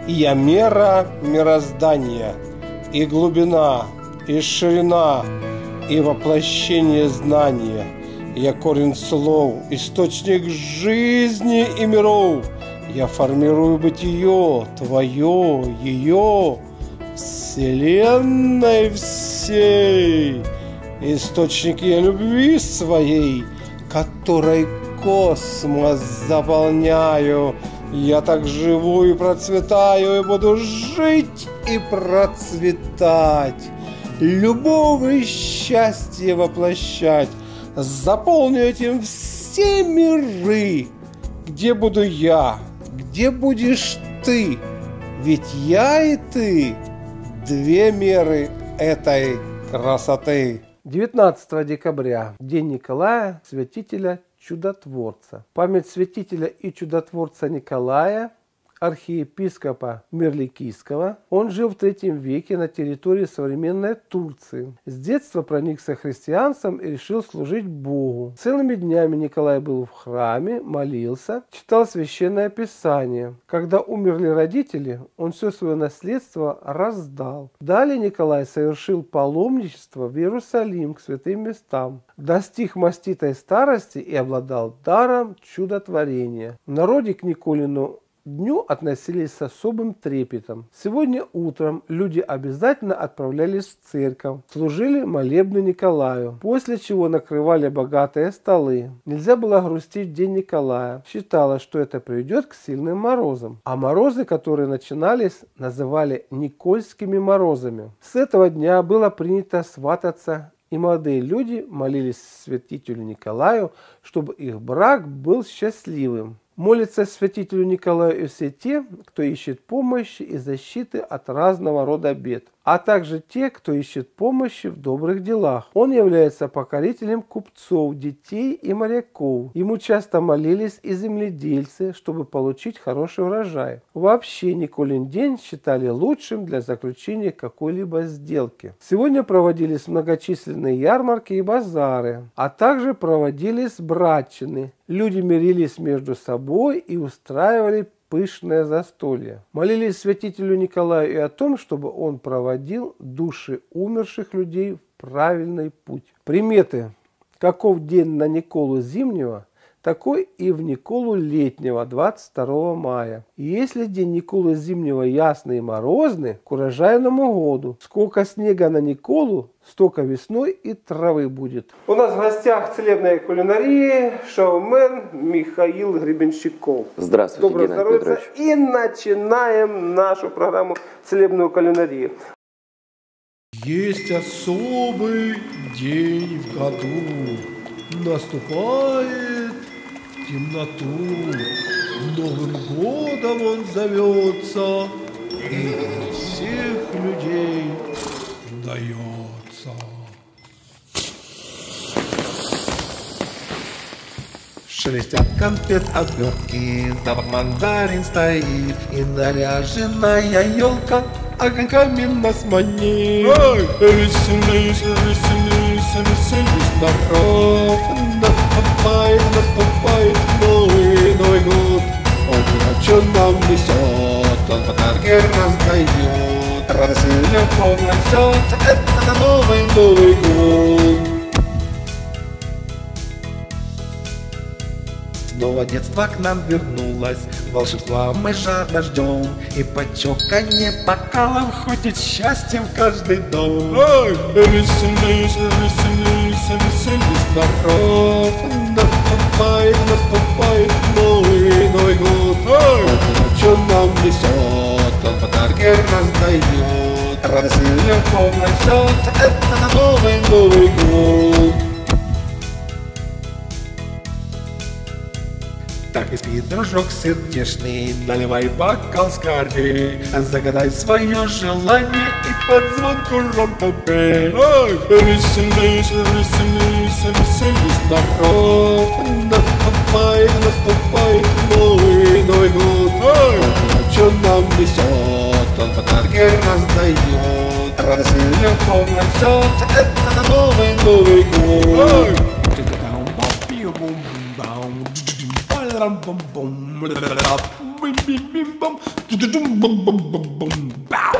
И я мера мироздания, и глубина, и ширина, и воплощение знания. Я корень слов, источник жизни и миров. Я формирую бытие, твое, ее, вселенной всей. Источник я любви своей, которой космос заполняю. Я так живу и процветаю, и буду жить и процветать. Любовь и счастье воплощать. Заполню этим все миры. Где буду я? Где будешь ты? Ведь я и ты две меры этой красоты. 19 декабря. День Николая, святителя чудотворца. Память святителя и чудотворца Николая, архиепископа Мирликийского. Он жил в III веке на территории современной Турции. С детства проникся христианством и решил служить Богу. Целыми днями Николай был в храме, молился, читал священное писание. Когда умерли родители, он все свое наследство раздал. Далее Николай совершил паломничество в Иерусалим к святым местам. Достиг маститой старости и обладал даром чудотворения. В народе к Николину дню относились с особым трепетом. Сегодня утром люди обязательно отправлялись в церковь, служили молебны Николаю, после чего накрывали богатые столы. Нельзя было грустить в день Николая. Считалось, что это приведет к сильным морозам. А морозы, которые начинались, называли Никольскими морозами. С этого дня было принято свататься, и молодые люди молились святителю Николаю, чтобы их брак был счастливым. Молятся святителю Николаю и все те, кто ищет помощи и защиты от разного рода бед, а также те, кто ищет помощи в добрых делах. Он является покорителем купцов, детей и моряков. Ему часто молились и земледельцы, чтобы получить хороший урожай. Вообще Николин день считали лучшим для заключения какой-либо сделки. Сегодня проводились многочисленные ярмарки и базары, а также проводились братчины. Люди мирились между собой и устраивали пышное застолье. Молились святителю Николаю и о том, чтобы он проводил души умерших людей в правильный путь. Приметы. Каков день на Николу зимнего, такой и в Николу летнего, 22 мая. И если день Николы зимнего ясный и морозный, к урожайному году. Сколько снега на Николу, столько весной и травы будет. У нас в гостях целебной кулинарии шоумен Михаил Гребенщиков. Здравствуйте, Доброго Геннадий здоровья. Петрович. И начинаем нашу программу «Целебную кулинарию». Есть особый день в году. Наступает в темноту. Новым годом он зовется, и для всех людей дается. Шелестят конфет обертки, запах мандарин стоит, и наряженная елка огоньками нас манит. Веселись, веселись, веселись, народ. Наступает Новый год. Он что нам несет, он подарки раздает, радость и любовь несет, это Новый год. Снова детство к нам вернулось, волшебства мы жадно ждем, и почоканье бокалом ходит счастьем в каждый дом. Веселись, веселись, веселись, народ. Наступает Новый год. Что нам несет, он подарки раздает, радость и любовь несет, это Новый год. Так и спит дружок сердечный, наливай бокал скорей, загадай свое желание и под звонку ромко пей. Веселись, веселись, веселись, народ. Наступает Новый год. Что нам несет, он подарки раздает, радость и любовь несет, это Новый год. бим-бим-бим-бам, ту-ду-дум-бам-бам-бам-бам, бау.